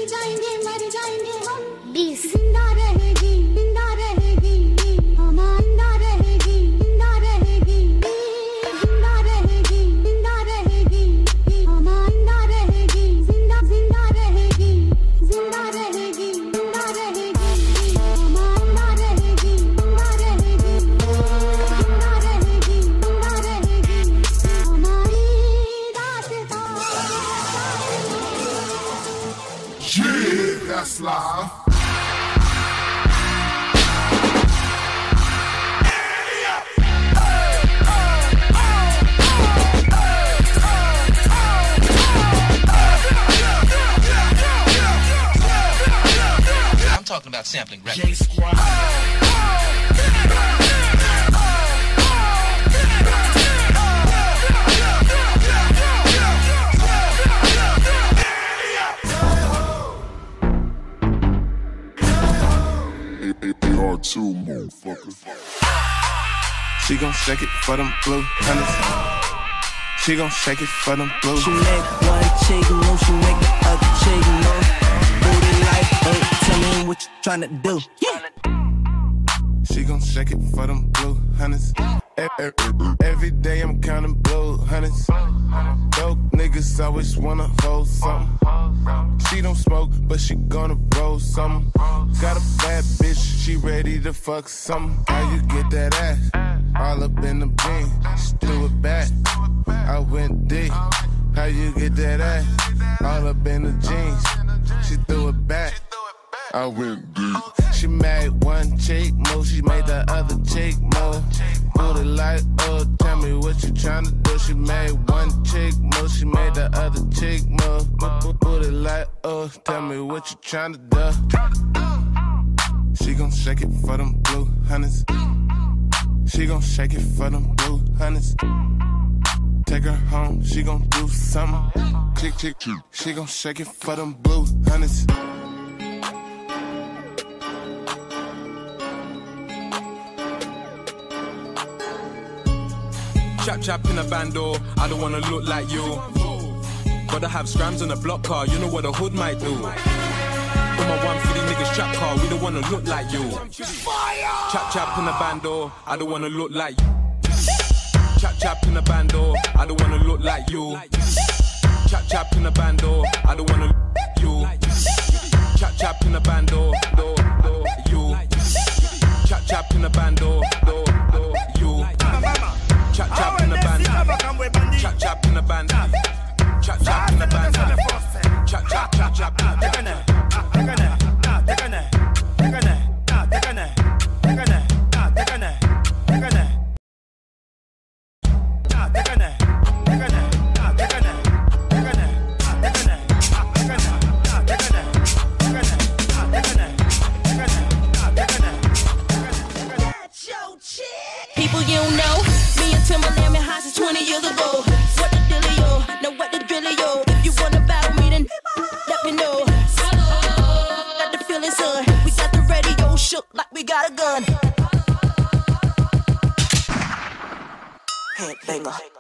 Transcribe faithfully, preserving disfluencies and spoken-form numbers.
जाएंगे मर जाएंगे हम बीस जिंदा रहेगी जिंदा रहेगी हमारा जिंदा रहेगी जिंदा रहेगी जिंदा रहेगी जिंदा रहेगी हमारा जिंदा रहेगी जिंदा जिंदा रहेगी जिंदा रहेगी जिंदा रहेगी हमारा जिंदा रहेगी जिंदा रहेगी जिंदा रहेगी जिंदा रहेगी हमारी दास्तां Yeah, that's live. I'm talking about sampling records. Two motherfuckers. She gon' shake it for them blue honey's. She gon' shake it for them blue. She make one chick move, she make the other chick move. Booty like, oh, tell me what you tryna do. Yeah. She gon' shake it for them blue honey's. Every, every day I'm counting blue honey's. Dope niggas always wanna hold something. She don't smoke, but she gonna roll something. Got a bad bitch, she ready to fuck something. How you get that ass? All up in them jeans, she threw it back. I went deep. How you get that ass? All up in the jeans, she threw it back. I went deep. She made one chick move, she made the other chick move. Booty like, oh, tell me what you tryna do. She made one chick move, she made the other chick move. Booty like, oh, tell me what you tryna do. She gon' shake it for them blue honey's. She gon' shake it for them blue honey's. Take her home, she gon' do something. Chick, chick, chick. She gon' shake it for them blue honey's. Chap chap in a bando, I don't wanna look like you. Gotta have scrams on a block car, you know what a hood might do. On my one fifty niggas trap car, we don't wanna look like you. Chap chap in a bando, I don't wanna look like you. Chap chap in a bando, I don't wanna look like you. Chap chap in a bando, I don't wanna look like you. Chap chap in a bando, do do you. Chap chap in a bando, do do you. Chap chap in the band, chap chap in the band, chap chap in the band, chap chap chap chap. People you don't know, me and Timberland been high since twenty years ago. What the dealio? Now what the drillio? If you wanna battle me, then let me know. Got the feeling, son. We got the radio shook like we got a gun. Headbanger.